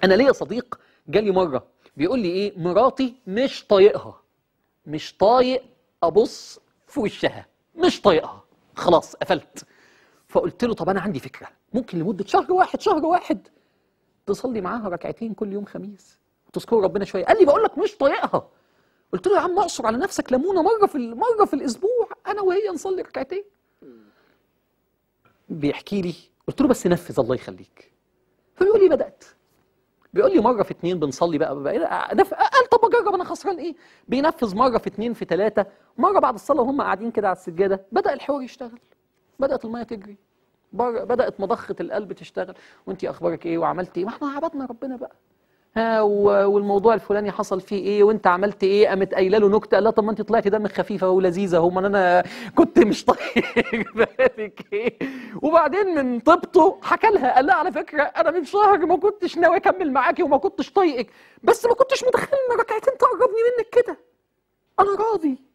انا ليا صديق جالي مره بيقول لي ايه، مراتي مش طايقها، مش طايق ابص في وشها، مش طايقها، خلاص قفلت. فقلت له طب انا عندي فكره، ممكن لمده شهر واحد تصلي معاها ركعتين كل يوم خميس وتذكر ربنا شويه. قال لي بقول لك مش طايقها. قلت له يا عم اعصر على نفسك ليمونه مره في الاسبوع، انا وهي نصلي ركعتين. بيحكي لي، قلت له بس نفذ الله يخليك. فبيقول لي بدات، بيقول لي مره في اتنين بنصلي بقى قال طب اجرب انا خسران ايه؟ بينفذ مره في اتنين في تلاته، مره بعد الصلاه وهم قاعدين كده على السجاده بدا الحوار يشتغل، بدات الميه تجري، بدات مضخه القلب تشتغل، وانت اخبارك ايه وعملت ايه؟ ما احنا عبدنا ربنا بقى. ها والموضوع الفلاني حصل فيه ايه وانت عملت ايه؟ قامت قايله له نكته، قال لها طب ما انت طلعتي دمك خفيفه ولذيذه اهو، ما انا كنت مش طايق بالك ايه. وبعدين من طيبته حكى لها، قال لها على فكره انا من شهر ما كنتش ناوي اكمل معاكي وما كنتش طايقك، بس ما كنتش متخيل ان ركعتين تقربني منك كده، انا راضي